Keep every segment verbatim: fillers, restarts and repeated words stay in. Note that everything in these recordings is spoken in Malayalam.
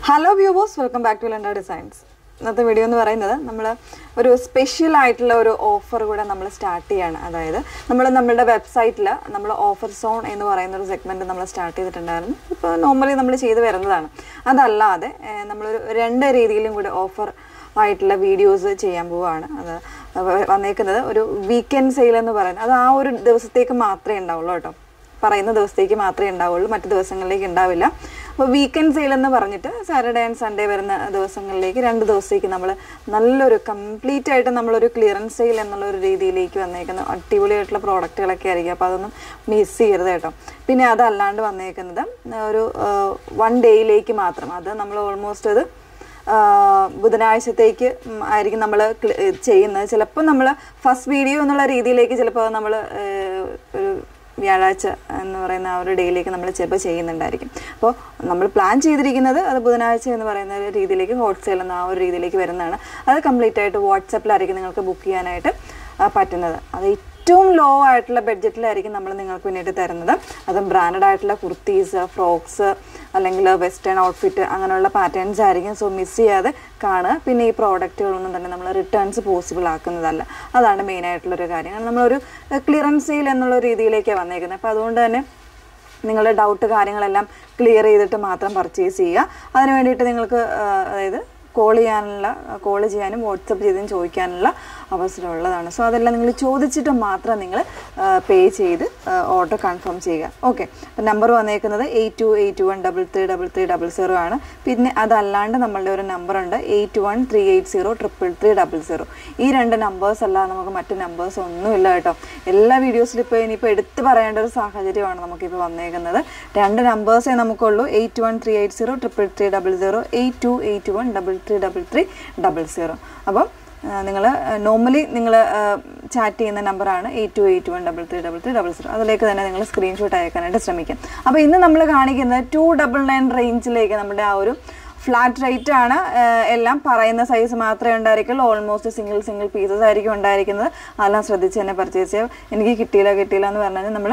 Hello viewers, welcome back to Lenda Designs. ഇന്നത്തെ വീഡിയോ എന്ന് പറയുന്നത് നമ്മൾ ഒരു സ്പെഷ്യൽ ആയിട്ടുള്ള ഒരു ഓഫർ കൂടെ നമ്മൾ സ്റ്റാർട്ട് ചെയ്യാണ്. അതായത് നമ്മൾ നമ്മുടെ വെബ്സൈറ്റിൽ നമ്മൾ ഓഫർ സോൺ എന്ന് പറയുന്ന ഒരു സെഗ്മെന്റ് നമ്മൾ സ്റ്റാർട്ട് ചെയ്തിട്ടുണ്ടായിരുന്നു. ഇപ്പോൾ നോർമലി നമ്മൾ ചെയ്തു വരുന്നതാണ്. അതല്ലാതെ നമ്മളൊരു രണ്ട് രീതിയിലും കൂടെ ഓഫർ ആയിട്ടുള്ള വീഡിയോസ് ചെയ്യാൻ പോവുകയാണ്. അത് വന്നേക്കുന്നത് ഒരു വീക്കെൻഡ് സെയിൽ എന്ന് പറയുന്നത് അത് ആ ഒരു ദിവസത്തേക്ക് മാത്രമേ ഉണ്ടാവുള്ളൂ കേട്ടോ. പറയുന്ന ദിവസത്തേക്ക് മാത്രമേ ഉണ്ടാവുള്ളൂ, മറ്റു ദിവസങ്ങളിലേക്ക് ഉണ്ടാവില്ല. അപ്പോൾ വീക്കെൻഡ് സെയിൽ എന്ന് പറഞ്ഞിട്ട് സാറ്റർഡേ ആൻഡ് സൺഡേ വരുന്ന ദിവസങ്ങളിലേക്ക് രണ്ട് ദിവസത്തേക്ക് നമ്മൾ നല്ലൊരു കംപ്ലീറ്റ് ആയിട്ട് നമ്മളൊരു ക്ലിയറൻസ് സെയിൽ എന്നുള്ള ഒരു രീതിയിലേക്ക് വന്നേക്കുന്ന അടിപൊളിയായിട്ടുള്ള പ്രോഡക്റ്റുകളൊക്കെ ആയിരിക്കും. അപ്പോൾ അതൊന്നും മിസ് ചെയ്യരുത് കേട്ടോ. പിന്നെ അതല്ലാണ്ട് വന്നേക്കുന്നത് ഒരു വൺ ഡേയിലേക്ക് മാത്രം, അത് നമ്മൾ ഓൾമോസ്റ്റ് അത് ബുധനാഴ്ചത്തേക്ക് ആയിരിക്കും നമ്മൾ ചെയ്യുന്നത്. ചിലപ്പോൾ നമ്മൾ ഫസ്റ്റ് വീഡിയോ എന്നുള്ള രീതിയിലേക്ക് ചിലപ്പോൾ നമ്മൾ ഒരു വ്യാഴാഴ്ച എന്ന് പറയുന്ന ആ ഒരു ഡേയിലേക്ക് നമ്മൾ ചിലപ്പോൾ ചെയ്യുന്നുണ്ടായിരിക്കും. അപ്പോൾ നമ്മൾ പ്ലാൻ ചെയ്തിരിക്കുന്നത് അത് ബുധനാഴ്ച എന്ന് പറയുന്ന ഒരു രീതിയിലേക്ക് ഹോട്ട് സെയിൽ എന്ന ആ ഒരു രീതിയിലേക്ക് വരുന്നതാണ്. അത് കംപ്ലീറ്റ് ആയിട്ട് വാട്സപ്പിലായിരിക്കും നിങ്ങൾക്ക് ബുക്ക് ചെയ്യാനായിട്ട് പറ്റുന്നത്. അത് ഏറ്റവും ലോ ആയിട്ടുള്ള ബഡ്ജറ്റിലായിരിക്കും നമ്മൾ നിങ്ങൾക്ക് വേണ്ടിയിട്ട് തരുന്നത്. അതും ബ്രാൻഡഡ് ആയിട്ടുള്ള കുർത്തീസ്, ഫ്രോക്സ് അല്ലെങ്കിൽ വെസ്റ്റേൺ ഔട്ട്ഫിറ്റ് അങ്ങനെയുള്ള പാറ്റേൺസ് ആയിരിക്കും. സോ മിസ് ചെയ്യാതെ കാണുക. പിന്നെ ഈ പ്രോഡക്റ്റുകളൊന്നും തന്നെ നമ്മൾ റിട്ടേൺസ് പോസിബിൾ ആക്കുന്നതല്ല. അതാണ് മെയിനായിട്ടുള്ളൊരു കാര്യം. കാരണം നമ്മളൊരു ക്ലിയറൻസ് സെയിൽ എന്നുള്ള രീതിയിലേക്കാണ് വന്നേക്കുന്നത്. അപ്പോൾ അതുകൊണ്ട് തന്നെ നിങ്ങളുടെ ഡൗട്ട് കാര്യങ്ങളെല്ലാം ക്ലിയർ ചെയ്തിട്ട് മാത്രം പർച്ചേസ് ചെയ്യുക. അതിന് വേണ്ടിയിട്ട് നിങ്ങൾക്ക് അതായത് കോൾ ചെയ്യാനുള്ള കോൾ ചെയ്യാനും വാട്സപ്പ് ചെയ്തും ചോദിക്കാനുള്ള അവസരമുള്ളതാണ്. സോ അതെല്ലാം നിങ്ങൾ ചോദിച്ചിട്ട് മാത്രം നിങ്ങൾ പേ ചെയ്ത് ഓർഡർ കൺഫേം ചെയ്യുക. ഓക്കെ, അപ്പം നമ്പർ വന്നേക്കുന്നത് eight two eight one double three double three double zero ആണ്. പിന്നെ അതല്ലാണ്ട് നമ്മളുടെ ഒരു നമ്പറുണ്ട് eight one three eight zero triple three double zero. ഈ രണ്ട് നമ്പേഴ്സ് അല്ലാതെ നമുക്ക് മറ്റ് നമ്പേഴ്സ് ഒന്നുമില്ല കേട്ടോ. എല്ലാ വീഡിയോസിലും ഇപ്പോൾ ഇനിയിപ്പോൾ എടുത്ത് പറയേണ്ട ഒരു സാഹചര്യമാണ് നമുക്കിപ്പോൾ വന്നേക്കുന്നത്. രണ്ട് നമ്പേഴ്സേ നമുക്കുള്ളൂ, eight one three eight zero triple three double zero, eight two eight one double three double three double zero. അപ്പം നിങ്ങൾ നോർമലി നിങ്ങൾ ചാറ്റ് ചെയ്യുന്ന നമ്പറാണ് eight two eight one double three double three double zero. അതിലേക്ക് തന്നെ നിങ്ങൾ സ്ക്രീൻഷോട്ട് അയക്കാനായിട്ട് ശ്രമിക്കാം. അപ്പോൾ ഇന്ന് നമ്മൾ കാണിക്കുന്നത് ടു ഡബിൾ നയൻ റേഞ്ചിലേക്ക് നമ്മുടെ ആ ഒരു ഫ്ലാറ്റ് റേറ്റ് ആണ്. എല്ലാം പറയുന്ന സൈസ് മാത്രമേ ഉണ്ടായിരിക്കുള്ളൂ. ഓൾമോസ്റ്റ് സിംഗിൾ സിംഗിൾ പീസസ് ആയിരിക്കും ഉണ്ടായിരിക്കുന്നത്. അതെല്ലാം ശ്രദ്ധിച്ച് തന്നെ പർച്ചേസ് ചെയ്യാം. എനിക്ക് കിട്ടിയില്ല കിട്ടിയില്ല എന്ന് പറഞ്ഞാൽ നമ്മൾ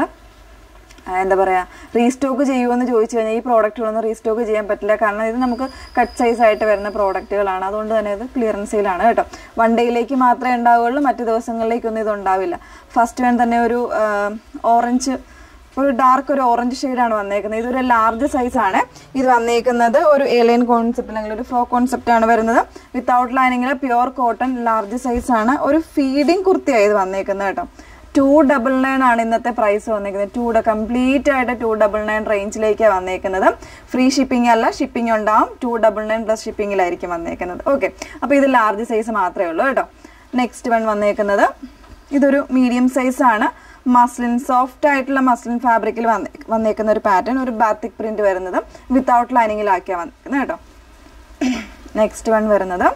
എന്താ പറയുക, റീസ്റ്റോക്ക് ചെയ്യുമെന്ന് ചോദിച്ചു കഴിഞ്ഞാൽ ഈ പ്രോഡക്റ്റുകളൊന്നും റീസ്റ്റോക്ക് ചെയ്യാൻ പറ്റില്ല. കാരണം ഇത് നമുക്ക് കട്ട് സൈസ് ആയിട്ട് വരുന്ന പ്രോഡക്റ്റുകളാണ്. അതുകൊണ്ട് തന്നെ ഇത് ക്ലിയറൻസ് സെയിലാണ് കേട്ടോ. വൺ ഡേയിലേക്ക് മാത്രമേ ഉണ്ടാവുകയുള്ളൂ, മറ്റു ദിവസങ്ങളിലേക്കൊന്നും ഇത് ഉണ്ടാവില്ല. ഫസ്റ്റ് വൺ തന്നെ ഒരു ഓറഞ്ച്, ഒരു ഡാർക്ക് ഒരു ഓറഞ്ച് ഷെയ്ഡാണ് വന്നേക്കുന്നത്. ഇതൊരു ലാർജ് സൈസാണ്. ഇത് വന്നേക്കുന്നത് ഒരു ഏലിയൻ കോൺസെപ്റ്റ് അല്ലെങ്കിൽ ഒരു ഫ്രോ കോൺസെപ്റ്റാണ് വരുന്നത്. വിത്തൗട്ട് ലൈനിങ്ങിൽ പ്യുവർ കോട്ടൺ ലാർജ് സൈസാണ്. ഒരു ഫീഡിങ് കുർത്തിയാണ് ഇത് വന്നേക്കുന്നത് കേട്ടോ. ടു ഡബിൾ നയൻ ആണ് ഇന്നത്തെ പ്രൈസ് വന്നേക്കുന്നത്. ടു കംപ്ലീറ്റ് ആയിട്ട് ടു ഡബിൾ നയൻ റേഞ്ചിലേക്കാണ് വന്നേക്കുന്നത്. ഫ്രീ ഷിപ്പിംഗ് അല്ല, ഷിപ്പിംഗ് ഉണ്ടാവും. ടു ഡബിൾ നയൻ പ്ലസ് ഷിപ്പിങ്ങിലായിരിക്കും വന്നേക്കുന്നത്. ഓക്കെ, അപ്പോൾ ഇത് ലാർജ് സൈസ് മാത്രമേ ഉള്ളൂ കേട്ടോ. നെക്സ്റ്റ് വൺ വന്നേക്കുന്നത് ഇതൊരു മീഡിയം സൈസാണ്. മസ്ലിൻ, സോഫ്റ്റ് ആയിട്ടുള്ള മസ്ലിൻ ഫാബ്രിക്കിൽ വന്നേ വന്നേക്കുന്ന ഒരു പാറ്റേൺ, ഒരു ബാത്തിക് പ്രിന്റ് വരുന്നത് വിത്തൗട്ട് ലൈനിങ്ങിലാക്കിയാണ് വന്നേക്കുന്നത് കേട്ടോ. നെക്സ്റ്റ് വൺ വരുന്നത്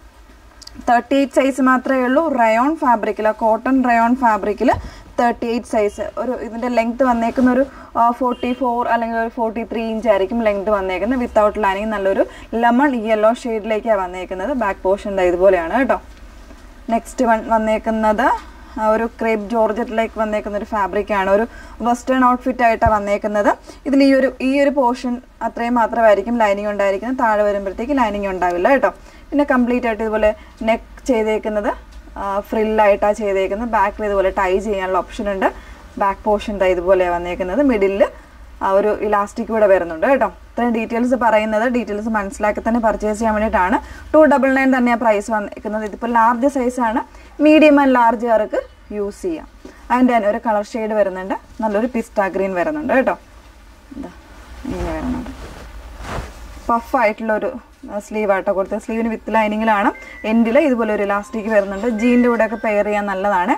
തേർട്ടി എയ്റ്റ് സൈസ് മാത്രമേ ഉള്ളൂ. റയോൺ ഫാബ്രിക്കിൽ, കോട്ടൺ റയോൺ ഫാബ്രിക്കിൽ തേർട്ടി എയ്റ്റ് സൈസ്. ഒരു ഇതിൻ്റെ ലെങ്ത് വന്നേക്കുന്ന ഒരു ഫോർട്ടി ഫോർ അല്ലെങ്കിൽ ഒരു ഫോർട്ടി ത്രീ ഇഞ്ച് ആയിരിക്കും ലെങ്ത് വന്നേക്കുന്നത്. വിത്തൗട്ട് ലൈനിങ് നല്ലൊരു ലെമൺ യെല്ലോ ഷെയ്ഡിലേക്കാണ് വന്നേക്കുന്നത്. ബാക്ക് പോർഷൻ ഇതുപോലെയാണ് കേട്ടോ. നെക്സ്റ്റ് വൺ വന്നേക്കുന്നത് ഒരു ക്രേപ്പ് ജോർജറ്റിലേക്ക് വന്നേക്കുന്ന ഒരു ഫാബ്രിക്കാണ്. ഒരു വെസ്റ്റേൺ ഔട്ട്ഫിറ്റ് ആയിട്ടാണ് വന്നേക്കുന്നത്. ഇതിൽ ഈ ഒരു ഈ ഒരു പോർഷൻ അത്രയും മാത്രമായിരിക്കും ലൈനിങ് ഉണ്ടായിരിക്കുന്നത്. താഴെ വരുമ്പോഴത്തേക്ക് ലൈനിങ് ഉണ്ടാവില്ല കേട്ടോ. പിന്നെ കംപ്ലീറ്റ് ആയിട്ട് ഇതുപോലെ നെക്ക് ചെയ്തേക്കുന്നത് ഫ്രില്ലായിട്ടാണ് ചെയ്തേക്കുന്നത്. ബാക്കിൽ ഇതുപോലെ ടൈ ചെയ്യാനുള്ള ഓപ്ഷൻ ഉണ്ട്. ബാക്ക് പോർഷൻ ഇതുപോലെയാണ് വന്നേക്കുന്നത്. മിഡിലിൽ ആ ഒരു ഇലാസ്റ്റിക് കൂടെ വരുന്നുണ്ട് കേട്ടോ. ഇത്രയും ഡീറ്റെയിൽസ് പറയുന്നത് ഡീറ്റെയിൽസ് മനസ്സിലാക്കി തന്നെ പർച്ചേസ് ചെയ്യാൻ വേണ്ടിയിട്ടാണ്. ടു ഡബിൾ നയൻ തന്നെയാണ് പ്രൈസ് വന്നിരിക്കുന്നത്. ഇതിപ്പോൾ ലാർജ് സൈസാണ്. മീഡിയം ആൻഡ് ലാർജുകാർക്ക് യൂസ് ചെയ്യാം. അതിൻ്റെ തന്നെ ഒരു കളർ ഷെയ്ഡ് വരുന്നുണ്ട്. നല്ലൊരു പിസ്ത ഗ്രീൻ വരുന്നുണ്ട് കേട്ടോ. എന്താ ഇങ്ങനെ വരുന്നുണ്ട്. പഫായിട്ടുള്ളൊരു സ്ലീവ് ആട്ടോ കൊടുത്തത്. സ്ലീവിന് വിത്ത് ലൈനിങ്ങിലാണ്. എൻഡിൽ ഇതുപോലെ ഒരു ഇലാസ്റ്റിക് വരുന്നുണ്ട്. ജീൻ്റെ കൂടെയൊക്കെ പെയർ ചെയ്യാൻ നല്ലതാണ്.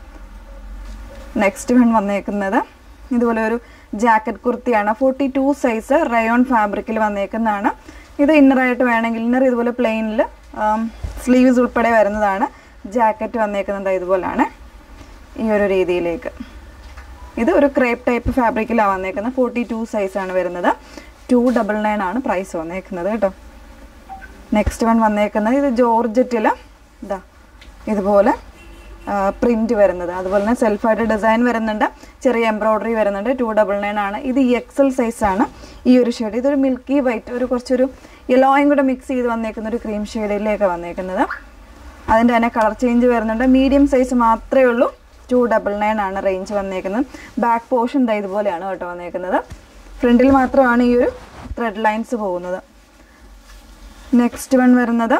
നെക്സ്റ്റ് വൺ വന്നേക്കുന്നത് ഇതുപോലെ ഒരു ജാക്കറ്റ് കുർത്തിയാണ്. ഫോർട്ടി ടു സൈസ് റയോൺ ഫാബ്രിക്കിൽ വന്നേക്കുന്നതാണ്. ഇത് ഇന്നറായിട്ട് വേണമെങ്കിൽ ഇന്നർ ഇതുപോലെ പ്ലെയിനിൽ സ്ലീവ്സ് ഉൾപ്പെടെ വരുന്നതാണ്. ജാക്കറ്റ് വന്നേക്കുന്നത് ഇതുപോലെയാണ് ഈ ഒരു രീതിയിലേക്ക്. ഇത് ഒരു ക്രേപ്പ് ടൈപ്പ് ഫാബ്രിക്കിലാണ് വന്നേക്കുന്നത്. ഫോർട്ടി ടു സൈസാണ് വരുന്നത്. ടു ഡബിൾ നയൻ ആണ് പ്രൈസ് വന്നേക്കുന്നത് കേട്ടോ. നെക്സ്റ്റ് വൺ വന്നേക്കുന്നത് ഇത് ജോർജറ്റിൽ ഇതാ ഇതുപോലെ പ്രിന്റ് വരുന്നത്. അതുപോലെ തന്നെ സെൽഫായിട്ട് ഡിസൈൻ വരുന്നുണ്ട്. ചെറിയ എംബ്രോയിഡറി വരുന്നുണ്ട്. ടു ഡബിൾ നയൻ ആണ്. ഇത് എക്സൽ സൈസാണ് ഈ ഒരു ഷെയ്ഡ്. ഇതൊരു മിൽക്കി വൈറ്റ്, ഒരു കുറച്ചൊരു യെല്ലോയും കൂടെ മിക്സ് ചെയ്ത് വന്നേക്കുന്ന ഒരു ക്രീം ഷെയ്ഡിലേക്ക് വന്നേക്കുന്നത്. അതിൻ്റെ തന്നെ കളർ ചേഞ്ച് വരുന്നുണ്ട്. മീഡിയം സൈസ് മാത്രമേ ഉള്ളൂ. ടു ഡബിൾ നയൻ ആണ് റേഞ്ച് വന്നേക്കുന്നത്. ബാക്ക് പോർഷൻ ദാ ഇതുപോലെയാണ് കേട്ടോ വന്നേക്കുന്നത്. ഫ്രണ്ടിൽ മാത്രമാണ് ഈ ഒരു ത്രെഡ് ലൈൻസ് പോകുന്നത്. നെക്സ്റ്റ് വൺ വരുന്നത്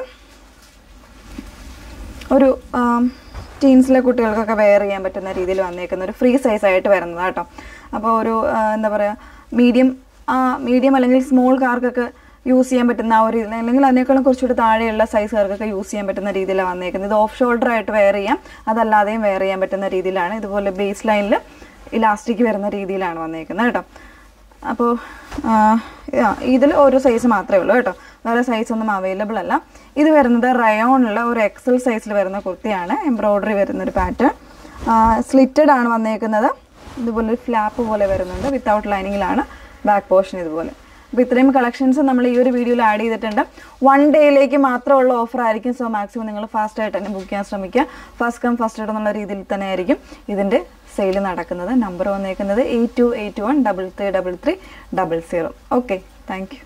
ഒരു ടീൻസിലെ കുട്ടികൾക്കൊക്കെ വെയർ ചെയ്യാൻ പറ്റുന്ന രീതിയിൽ വന്നേക്കുന്ന ഒരു ഫ്രീ സൈസ് ആയിട്ട് വരുന്നത് കേട്ടോ. അപ്പോൾ ഒരു എന്താ പറയുക മീഡിയം മീഡിയം അല്ലെങ്കിൽ സ്മോൾ കാർക്കൊക്കെ യൂസ് ചെയ്യാൻ പറ്റുന്ന ആ ഒരു രീതിയിൽ, അല്ലെങ്കിൽ അതിനേക്കാളും കുറച്ചുകൂടി താഴെയുള്ള സൈസുകാർക്കൊക്കെ യൂസ് ചെയ്യാൻ പറ്റുന്ന രീതിയിലാണ് വന്നേക്കുന്നത്. ഇത് ഓഫ് ഷോൾഡർ ആയിട്ട് വെയർ ചെയ്യാം, അതല്ലാതെയും വെയർ ചെയ്യാൻ പറ്റുന്ന രീതിയിലാണ്. ഇതുപോലെ ബേസ് ലൈനിൽ ഇലാസ്റ്റിക് വരുന്ന രീതിയിലാണ് വന്നേക്കുന്നത് കേട്ടോ. അപ്പോൾ ഇതിൽ ഒരു സൈസ് മാത്രമേ ഉള്ളൂ കേട്ടോ, വേറെ സൈസൊന്നും അവൈലബിൾ അല്ല. ഇത് വരുന്നത് റയോണിലുള്ള ഒരു എക്സൽ സൈസിൽ വരുന്ന കുർത്തിയാണ്. എംബ്രോയ്ഡറി വരുന്നൊരു പാറ്റേൺ, സ്ലിറ്റഡ് ആണ് വന്നേക്കുന്നത്. ഇതുപോലെ ഒരു ഫ്ലാപ്പ് പോലെ വരുന്നുണ്ട്. വിത്തൗട്ട് ലൈനിങ്ങിലാണ് ബാക്ക് പോർഷൻ ഇതുപോലെ. അപ്പോൾ ഇത്രയും കളക്ഷൻസ് നമ്മൾ ഈ ഒരു വീഡിയോയിൽ ആഡ് ചെയ്തിട്ടുണ്ട്. വൺ ഡേയിലേക്ക് മാത്രമുള്ള ഓഫർ ആയിരിക്കും. സോ മാക്സിമം നിങ്ങൾ ഫാസ്റ്റ് ആയിട്ട് തന്നെ ബുക്ക് ചെയ്യാൻ ശ്രമിക്കുക. ഫസ്റ്റ് കം ഫസ്റ്റ് ഔട്ട് എന്നുള്ള രീതിയിൽ തന്നെ ആയിരിക്കും ഇതിൻ്റെ സെയിൽ നടക്കുന്നത്. നമ്പർ വന്നേക്കുന്നത് eight two eight one double three double three double zero. Okay, thank U.